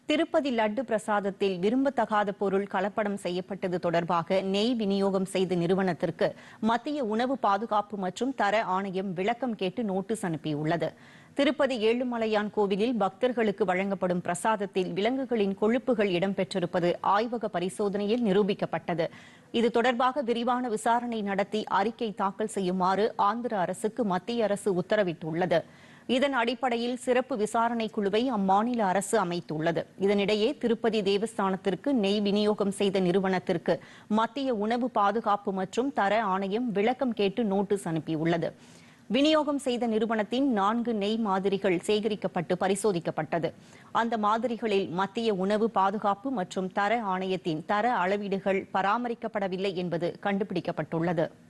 திருப்பதி லட்டு பிரசாதத்தில் விரும்பத்தகாத பொருள் கலப்படம் செய்யப்பட்டது தொடர்பாக நெய் விநியோகம் செய்த நிறுவனத்திற்கு மத்திய உணவு பாதுகாப்பு மற்றும் தர ஆணையம் விளக்கம் கேட்டு நோட்டீஸ் அனுப்பியுள்ளது. திருப்பதி ஏழுமலையான் கோவிலில் பக்தர்களுக்கு வழங்கப்படும் பிரசாதத்தில் விலங்குகளின் கொழுப்புகள் இடம்பெற்றிருப்பது ஆய்வக பரிசோதனையில் நிரூபிக்கப்பட்டது. இது தொடர்பாக விரிவான விசாரணை நடத்தி அறிக்கை தாக்கல் செய்யுமாறு ஆந்திர அரசுக்கு மத்திய அரசு உத்தரவிட்டுள்ளது. இதன் அடிப்படையில் சிறப்பு விசாரணை குழுவை அம்மாநில அரசு அமைத்துள்ளது. இதனிடையே திருப்பதி தேவஸ்தானத்திற்கு நெய் விநியோகம் செய்த நிறுவனத்திற்கு மத்திய உணவு பாதுகாப்பு மற்றும் தர ஆணையம் விளக்கம் கேட்டு நோட்டீஸ் அனுப்பியுள்ளது. விநியோகம் செய்த நிறுவனத்தின் 4 நெய் மாதிரிகள் சேகரிக்கப்பட்டு பரிசோதிக்கப்பட்டது. அந்த மாதிரிகளில் மத்திய உணவு பாதுகாப்பு மற்றும் தர ஆணையத்தின் தர அளவீடுகள் பராமரிக்கப்படவில்லை என்பது கண்டுபிடிக்கப்பட்டுள்ளது.